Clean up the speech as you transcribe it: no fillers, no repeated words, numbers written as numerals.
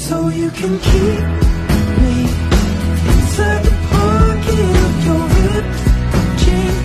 so you can keep me inside the pocket of your ripped jeans.